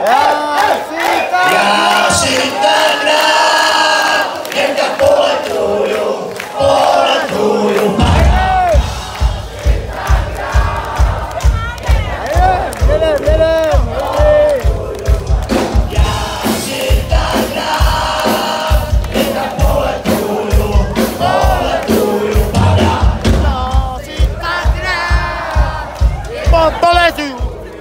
Já si tak rád, jen tak poletuju. Poletuju!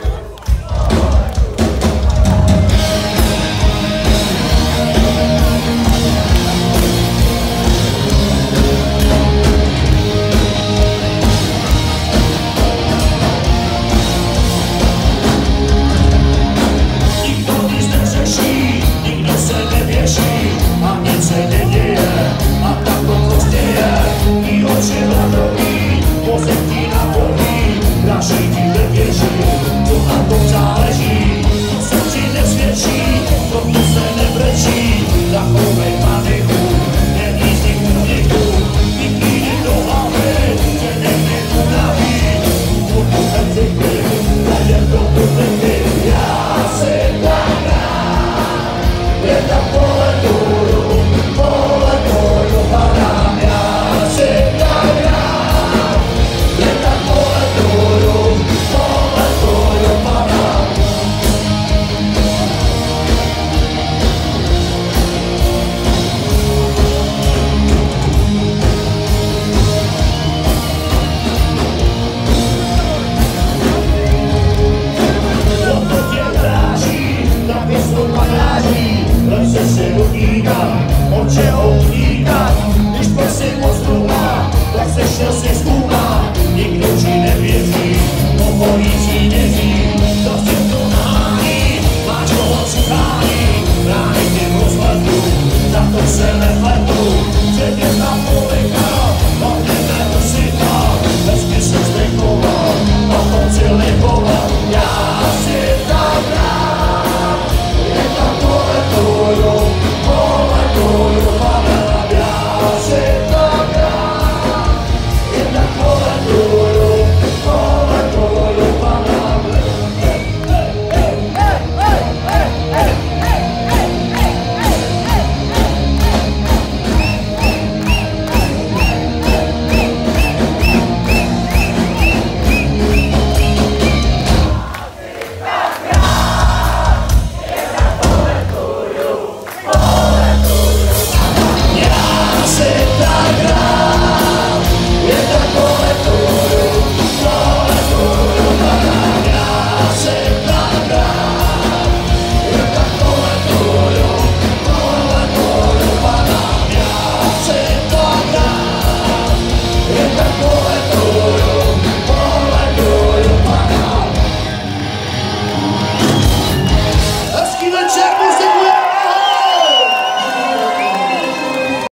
Nikdo nic neřeší, nikdo se nevěší a nic se neděje a tak to prostě je. I oči hladový, pozemky na polí, naši ti nevěří, to na tom záleží. To se ti nesvědčí, to se nebrečí, takovej paniku, nejízdí úniku. Vykýdy do hlavy, že někdy unaví, budu hecity, jen do bubliny. Já si tak rád, jen tak poletuju, padám. Já si tak rád, jen tak poletuju, padám. Toto tě dráží, na pěstu padráží, lze se utíkat, od čeho utíkat, když prosím moc dlouhá, tak se šel si zkoumá, nikdo ti nevěří, okolí ti neří, to se to nahání, máš toho cuchání, rány ty v rozhledu, za to se nepletu, že tě tam polikal, od tebe usytal, hezky se zdekoval, a konci liboval. Já si tak rád, jen tak poletuju, padám. Já si tak rád, jen tak poletuju, padám. Já si tak rád, jen tak poletuju, padám. Já si tak rád.